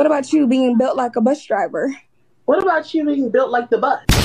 What about you being built like a bus driver? What about you being built like the bus?